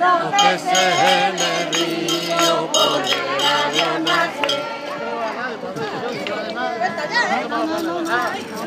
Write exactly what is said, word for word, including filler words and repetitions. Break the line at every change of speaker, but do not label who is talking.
los peces en el río, por el agua nace.